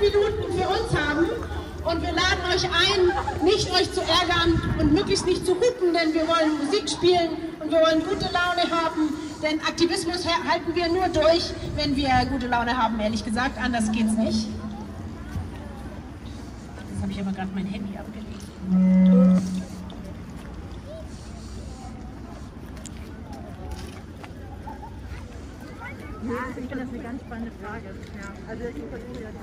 Minuten für uns haben. Und wir laden euch ein, nicht euch zu ärgern und möglichst nicht zu hupen, denn wir wollen Musik spielen und wir wollen gute Laune haben. Denn Aktivismus halten wir nur durch, wenn wir gute Laune haben, ehrlich gesagt. Anders geht's nicht. Jetzt habe ich aber gerade mein Handy abgelegt. Ja, ich finde das eine ganz spannende Frage. Ja, also ich versuche ja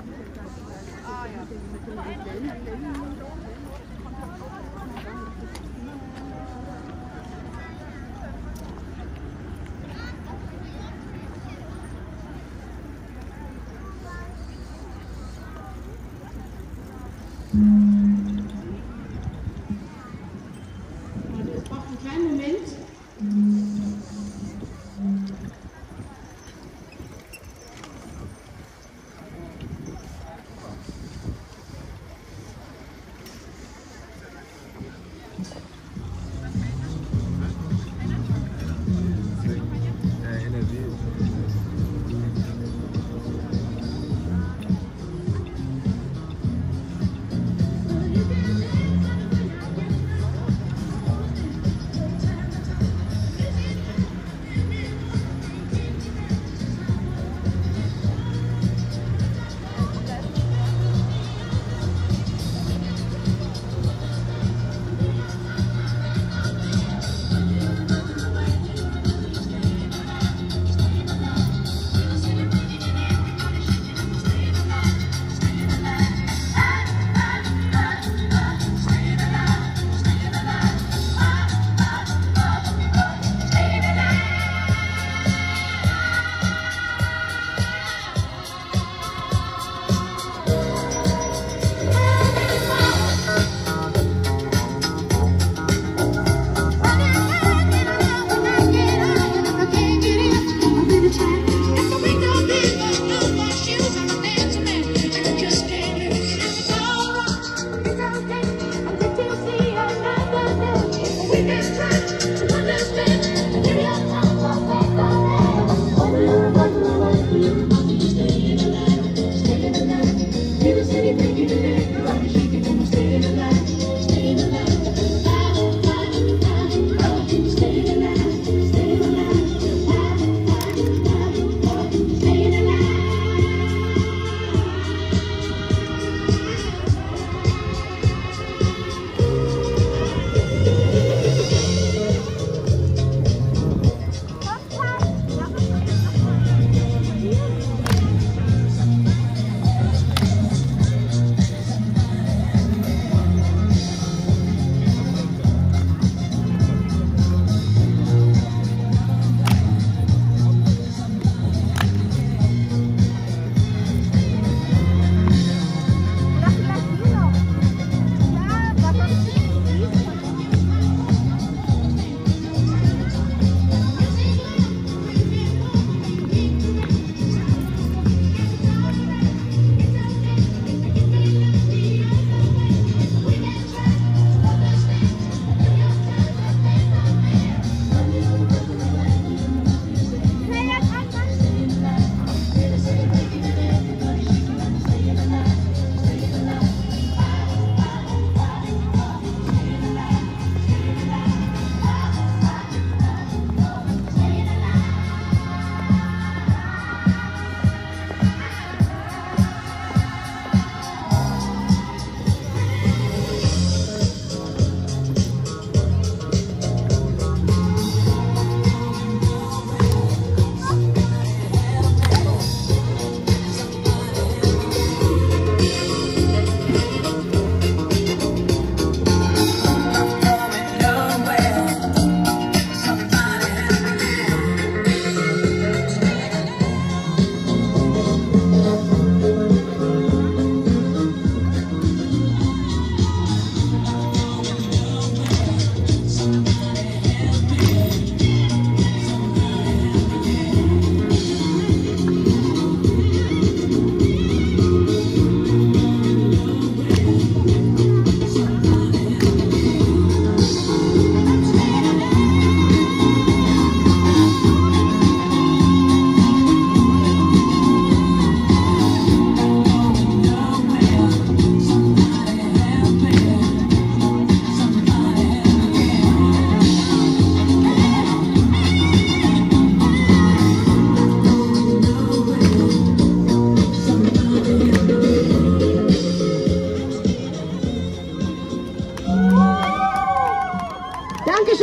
Es braucht einen kleinen Moment.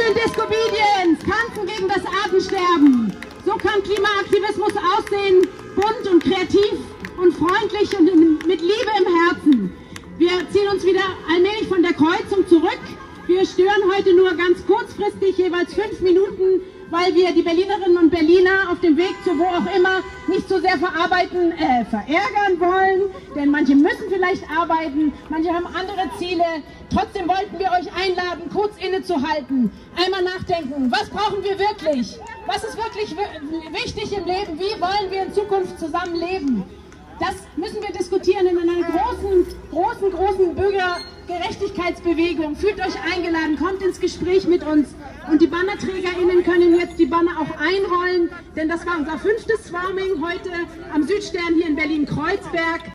Nein Disco-Obedience, Tanzen gegen das Artensterben. So kann Klimaaktivismus aussehen, bunt und kreativ und freundlich und mit Liebe im Herzen. Wir ziehen uns wieder allmählich von der Kreuzung zurück. Wir stören heute nur ganz kurzfristig, jeweils 5 Minuten, weil wir die Berlinerinnen und Berliner auf dem Weg zu wo auch immer nicht so sehr verärgern wollen, denn manche müssen vielleicht arbeiten, manche haben andere Ziele. Trotzdem wollten wir euch einladen, kurz innezuhalten, einmal nachdenken, was brauchen wir wirklich? Was ist wirklich wichtig im Leben? Wie wollen wir in Zukunft zusammen leben? Das müssen wir diskutieren in einer großen Bürgergerechtigkeitsbewegung. Fühlt euch eingeladen, kommt ins Gespräch mit uns. Und die BannerträgerInnen können jetzt die Banner auch einrollen, denn das war unser 5. Swarming heute am Südstern hier in Berlin-Kreuzberg.